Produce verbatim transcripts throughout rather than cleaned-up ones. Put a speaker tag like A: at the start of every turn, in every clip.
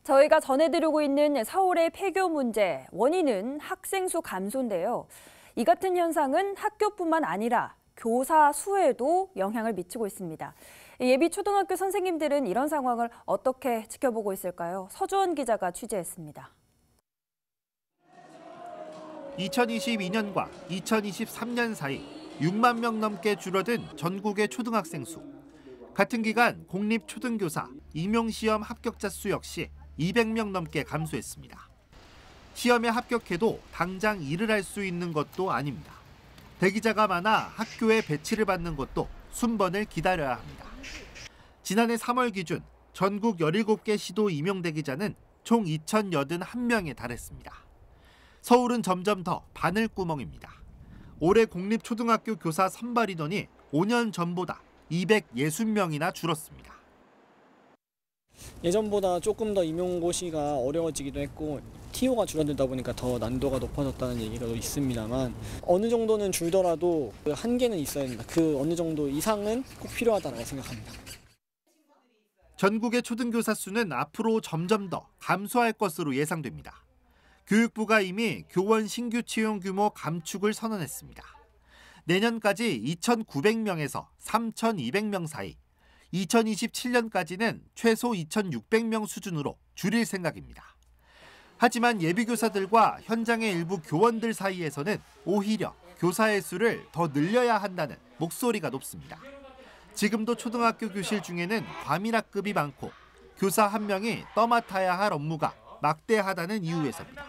A: 저희가 전해드리고 있는 서울의 폐교 문제, 원인은 학생 수 감소인데요. 이 같은 현상은 학교뿐만 아니라 교사 수에도 영향을 미치고 있습니다. 예비 초등학교 선생님들은 이런 상황을 어떻게 지켜보고 있을까요? 서주원 기자가 취재했습니다.
B: 이천이십이 년과 이천이십삼 년 사이 육만 명 넘게 줄어든 전국의 초등학생 수. 같은 기간 공립초등교사 임용시험 합격자 수 역시 이백 명 넘게 감소했습니다. 시험에 합격해도 당장 일을 할 수 있는 것도 아닙니다. 대기자가 많아 학교에 배치를 받는 것도 순번을 기다려야 합니다. 지난해 삼월 기준 전국 열일곱 개 시도 임용 대기자는 총 이천팔십일 명에 달했습니다. 서울은 점점 더 바늘구멍입니다. 올해 공립초등학교 교사 선발 인원이 오 년 전보다 이백육십 명이나 줄었습니다.
C: 예전보다 조금 더 임용고시가 어려워지기도 했고 티오가 줄어들다 보니까 더 난도가 높아졌다는 얘기가 있습니다만 어느 정도는 줄더라도 그 한계는 있어야 된다. 그 어느 정도 이상은 꼭 필요하다고 생각합니다.
B: 전국의 초등교사 수는 앞으로 점점 더 감소할 것으로 예상됩니다. 교육부가 이미 교원 신규 채용 규모 감축을 선언했습니다. 내년까지 이천구백 명에서 삼천이백 명 사이, 이천이십칠 년까지는 최소 이천육백 명 수준으로 줄일 생각입니다. 하지만 예비교사들과 현장의 일부 교원들 사이에서는 오히려 교사의 수를 더 늘려야 한다는 목소리가 높습니다. 지금도 초등학교 교실 중에는 과밀학급이 많고 교사 한 명이 떠맡아야 할 업무가 막대하다는 이유에서입니다.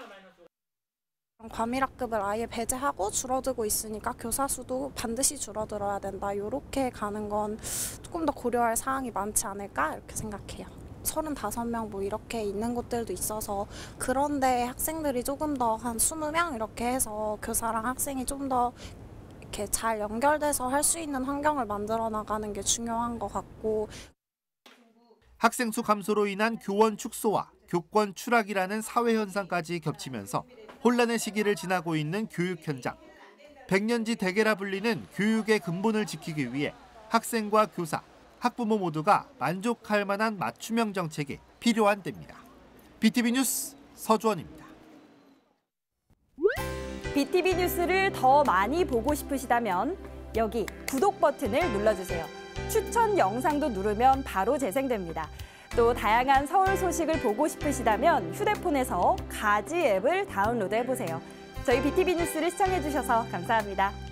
D: 과밀학급을 아예 배제하고 줄어들고 있으니까 교사 수도 반드시 줄어들어야 된다. 이렇게 가는 건 조금 더 고려할 사항이 많지 않을까 이렇게 생각해요. 서른다섯 명 뭐 이렇게 있는 곳들도 있어서 그런데 학생들이 조금 더 한 이십 명 이렇게 해서 교사랑 학생이 좀 더 이렇게 잘 연결돼서 할 수 있는 환경을 만들어 나가는 게 중요한 것 같고.
B: 학생 수 감소로 인한 교원 축소와 교권 추락이라는 사회 현상까지 겹치면서 혼란의 시기를 지나고 있는 교육 현장. 백년지 대계라 불리는 교육의 근본을 지키기 위해 학생과 교사, 학부모 모두가 만족할 만한 맞춤형 정책이 필요한 때입니다. 비티비 뉴스 서주원입니다.
A: 비티비 뉴스를 더 많이 보고 싶으시다면 여기 구독 버튼을 눌러주세요. 추천 영상도 누르면 바로 재생됩니다. 또 다양한 서울 소식을 보고 싶으시다면 휴대폰에서 가지 앱을 다운로드해보세요. 저희 비티비 뉴스를 시청해주셔서 감사합니다.